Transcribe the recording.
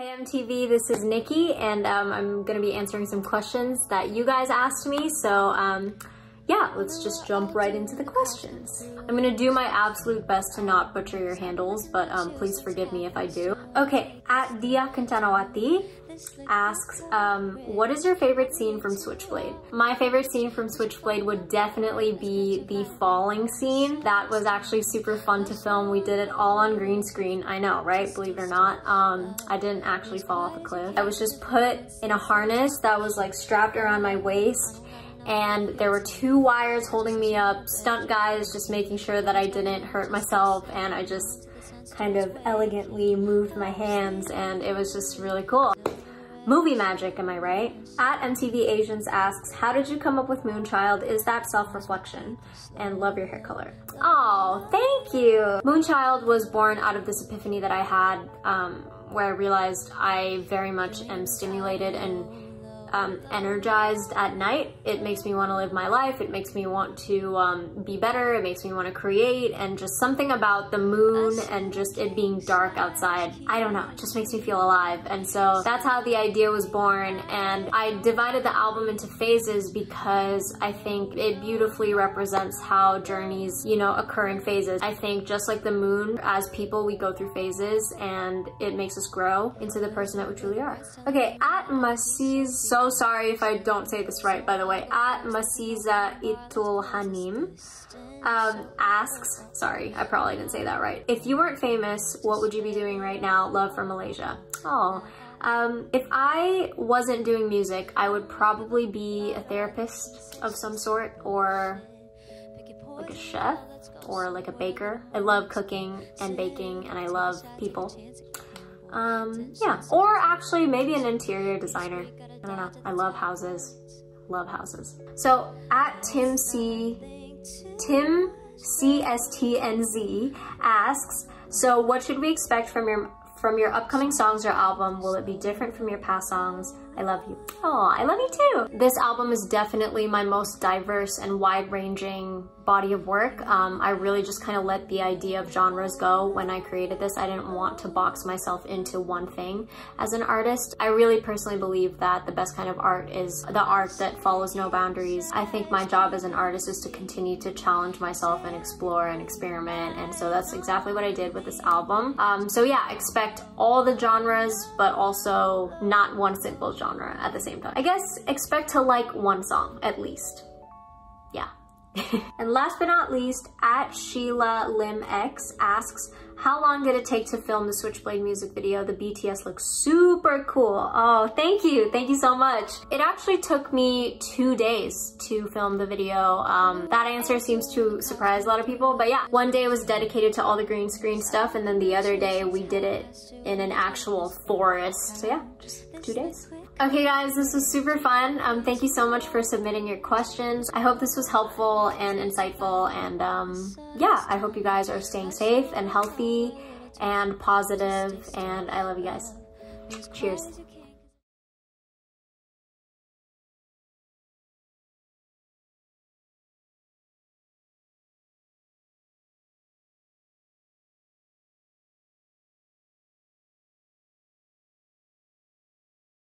Hey MTV, this is Nikki, and I'm gonna be answering some questions that you guys asked me, so yeah, let's just jump right into the questions. I'm gonna do my absolute best to not butcher your handles, but please forgive me if I do. Okay, at Dia Kantanawati asks, what is your favorite scene from Switchblade? My favorite scene from Switchblade would definitely be the falling scene. That was actually super fun to film. We did it all on green screen. I know, right? Believe it or not. I didn't actually fall off a cliff. I was just put in a harness that was like strapped around my waist, and there were 2 wires holding me up, stunt guys just making sure that I didn't hurt myself, and I just kind of elegantly moved my hands, and it was just really cool. Movie magic, am I right? At MTV Asians asks, how did you come up with Moonchild? Is that self-reflection? And love your hair color. Oh, thank you! Moonchild was born out of this epiphany that I had where I realized I very much am stimulated and energized at night. It makes me want to live my life. It makes me want to be better. It makes me want to create, and just something about the moon and just it being dark outside, I don't know, it just makes me feel alive. And so that's how the idea was born, and I divided the album into phases because I think it beautifully represents how journeys, you know, occur in phases. I think just like the moon, as people we go through phases, and it makes us grow into the person that we truly are. Okay, at Masiz, so sorry if I don't say this right, by the way, at Masiza Itul Hanim asks, sorry, I probably didn't say that right. If you weren't famous, what would you be doing right now? Love from Malaysia. Oh, if I wasn't doing music, I would probably be a therapist of some sort, or like a chef, or like a baker. I love cooking and baking, and I love people. Yeah, or actually maybe an interior designer. I don't know, I love houses, love houses. So at Tim CSTNZ asks, so what should we expect from your upcoming songs or album? Will it be different from your past songs? I love you. Oh, I love you too. This album is definitely my most diverse and wide-ranging body of work. I really just kind of let the idea of genres go when I created this. I didn't want to box myself into one thing as an artist. I really personally believe that the best kind of art is the art that follows no boundaries. I think my job as an artist is to continue to challenge myself and explore and experiment, and so that's exactly what I did with this album. So yeah, expect all the genres, but also not one simple genre at the same time. I guess expect to like one song at least. Yeah. And last but not least, at Sheila Lim X asks, how long did it take to film the Switchblade music video? The BTS looks super cool. Oh, thank you so much. It actually took me 2 days to film the video. That answer seems to surprise a lot of people, but yeah, one day was dedicated to all the green screen stuff, and then the other day we did it in an actual forest. So yeah, just 2 days. Okay guys, this was super fun. Thank you so much for submitting your questions. I hope this was helpful and insightful, and yeah, I hope you guys are staying safe and healthy and positive, and I love you guys. Cheers.